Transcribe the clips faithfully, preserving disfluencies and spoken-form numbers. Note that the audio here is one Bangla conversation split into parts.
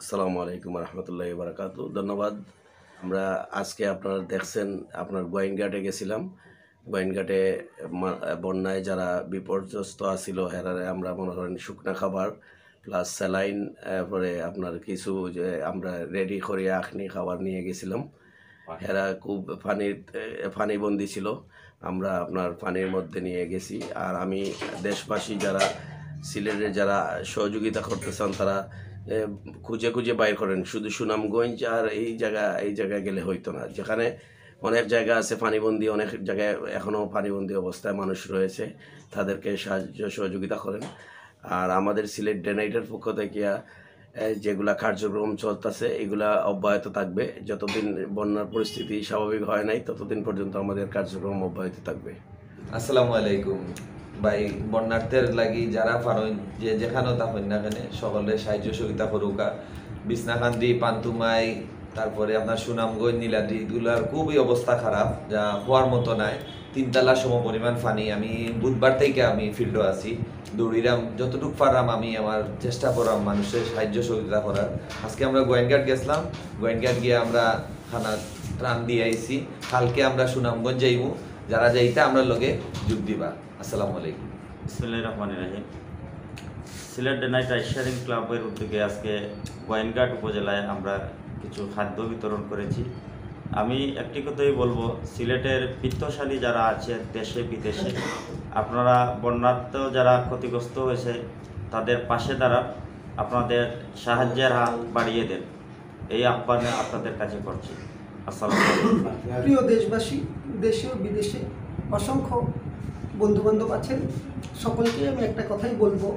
আসসালামু আলাইকুম রহমতুল্লাহি বারাকাতু। ধন্যবাদ। আমরা আজকে আপনারা দেখছেন আপনার গোয়েনঘাটে গেছিলাম। গোয়েনঘাটে মা- বন্যায় যারা বিপর্যস্ত আছিল হেরারে আমরা মনে করেন শুকনা খাবার প্লাস স্যালাইন, পরে আপনার কিছু যে আমরা রেডি করে আখনি খাবার নিয়ে গেছিলাম। হেরা খুব পানির পানিবন্দি ছিল, আমরা আপনার পানির মধ্যে নিয়ে গেছি। আর আমি দেশবাসী যারা সিলেটের যারা সহযোগিতা করতেছেন তারা এ, খুঁজে খুঁজে বাইর করেন। শুধু সুনামগঞ্জ আর এই জায়গা এই জায়গায় গেলে হইতো না, যেখানে অনেক জায়গা আছে পানিবন্দি, অনেক জায়গায় এখনও পানিবন্দি অবস্থায় মানুষ রয়েছে, তাদেরকে সাহায্য সহযোগিতা করেন। আর আমাদের সিলেট ডেনাইটের পক্ষ থেকে এ, যেগুলা কার্যক্রম চলতেছে এগুলা অব্যাহত থাকবে। যতদিন বন্যার পরিস্থিতি স্বাভাবিক হয় নাই ততদিন পর্যন্ত আমাদের কার্যক্রম অব্যাহত থাকবে। আসসালামু আলাইকুম ভাই। বন্যার্থের লাগি যারা পারেন যে যেখানেও থাকেন না কেন সকলে সাহায্য সহযোগিতা করুকা। বিছনাকান্দি, পান্তুমাই, তারপরে আপনার সুনামগঞ্জ, নীলাদ্রি, এগুলার খুবই অবস্থা খারাপ, যা হওয়ার মতো নাই। তিনতলা সম পরিমাণ পানি। আমি বুধবার থেকে আমি ফিল্ডে আছি, দৌড়িরাম যতটুকু পারাম আমি আমার চেষ্টা করাম মানুষের সাহায্য সহযোগিতা করার। আজকে আমরা গোয়েনঘাট গেছিলাম, গোয়েনঘাট গিয়ে আমরা খানা ত্রাণ দিয়ে আইছি। কালকে আমরা সুনামগঞ্জ যাইব, যারা যাইতে আমরা লগে যোগ দিবা। আসসালামু আলাইকুম। বিসমিল্লাহির রহমানির রহিম। সিলেট ডেনাইট রাইস শেয়ারিং ক্লাবের উদ্যোগে আজকে গোয়েনঘাট উপজেলায় আমরা কিছু খাদ্য বিতরণ করেছি। আমি একটি কথাই বলবো, সিলেটের বিত্তশালী যারা আছে দেশে বিদেশে, আপনারা বন্যার্থ যারা ক্ষতিগ্রস্ত হয়েছে তাদের পাশে দাঁড়ান, আপনাদের সাহায্যের হাত বাড়িয়ে দেন, এই আহ্বানে আপনাদের কাছে করছি। আসসালামু আলাইকুম। প্রিয় দেশবাসী, দেশে ও বিদেশে অসংখ্য বন্ধুবান্ধব আছেন, সকলকে আমি একটা কথাই বলবো,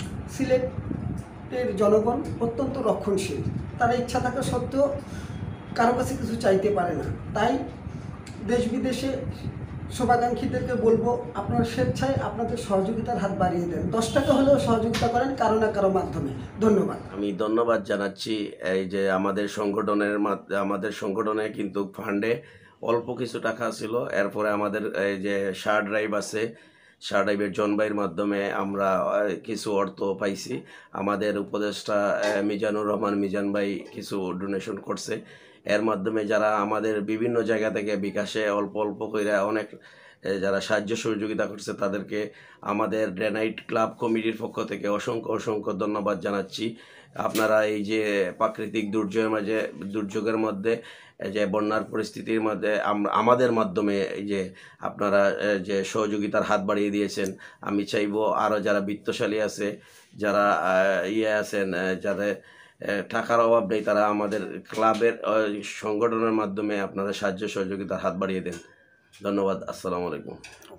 সিলেটের জনগণ অত্যন্ত রক্ষণশীল। তারা ইচ্ছা থাকা সত্ত্বেও কারো কাছে কিছু চাইতে পারে না। তাই দেশ বিদেশে শুভাকাঙ্ক্ষীদেরকে বলবো, আপনারা স্বেচ্ছায় আপনাদের সহযোগিতার হাত বাড়িয়ে দেন। দশ টাকা হলেও সহযোগিতা করেন কারো না কারো মাধ্যমে। ধন্যবাদ। আমি ধন্যবাদ জানাচ্ছি এই যে আমাদের সংগঠনের মাধ্যমে, আমাদের সংগঠনে কিন্তু ফান্ডে অল্প কিছু টাকা ছিল, এরপরে আমাদের এই যে শার ড্রাইভ আছে, শার ড্রাইভের জনবাইয়ের মাধ্যমে আমরা কিছু অর্থ পাইছি। আমাদের উপদেষ্টা মিজানুর রহমান মিজান ভাই কিছু ডোনেশন করছে। এর মাধ্যমে যারা আমাদের বিভিন্ন জায়গা থেকে বিকাশে অল্প অল্প করে অনেক যারা সাহায্য সহযোগিতা করছে তাদেরকে আমাদের ডেনাইট ক্লাব কমিটির পক্ষ থেকে অসংখ্য অসংখ্য ধন্যবাদ জানাচ্ছি। আপনারা এই যে প্রাকৃতিক দুর্যোগের মাঝে দুর্যোগের মধ্যে যে বন্যার পরিস্থিতির মধ্যে আমাদের মাধ্যমে এই যে আপনারা যে সহযোগিতার হাত বাড়িয়ে দিয়েছেন, আমি চাইবো আরও যারা বিত্তশালী আছে, যারা ইয়ে আছেন, যাদের টাকার অভাব নেই, তারা আমাদের ক্লাবের সংগঠনের মাধ্যমে আপনারা সাহায্য সহযোগিতার হাত বাড়িয়ে দেন। ধন্যবাদ। আসসালামু আলাইকুম।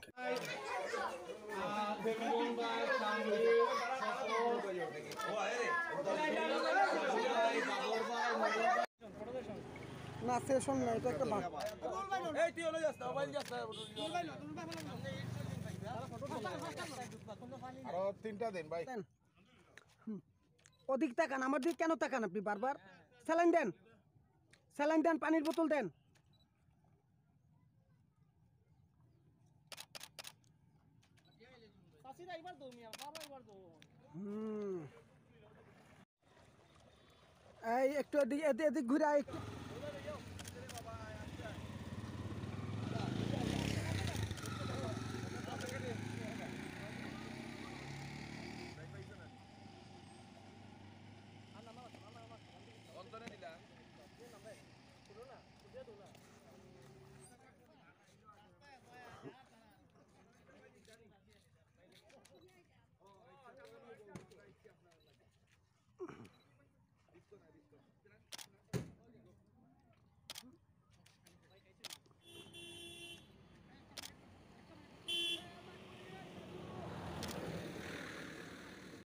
না সেশন না, এটা একটা তিনটা দিন ভাই। অধিক তাকান, আমার দিকে কেন তাকান আপনি বারবার? স্যালাইন দেন, স্যালাইন দেন, পানির বোতল দেন। হুম, এই একটু এদিক এদিক ঘুরে একটু